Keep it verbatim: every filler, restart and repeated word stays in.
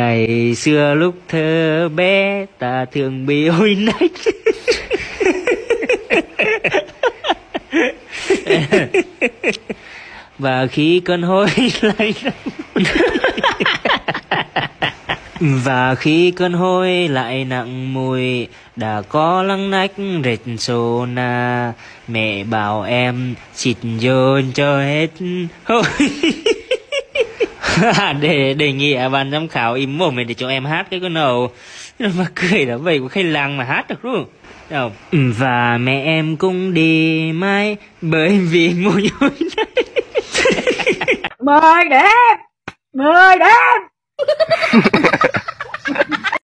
Ngày xưa lúc thơ bé ta thường bị ôi nách. Và khi cơn hối lại Và khi cơn hối lại nặng mùi, đã có lăng nách rệt sô na, mẹ bảo em xịt dồn cho hết hôi. Để đề nghị ban giám khảo im mồm để cho em hát cái con nào mà cười đó vậy của khách làng mà hát được luôn. Đâu. Và mẹ em cũng đi mãi bởi vì mùi hôi này. Mời đêm, mời đêm.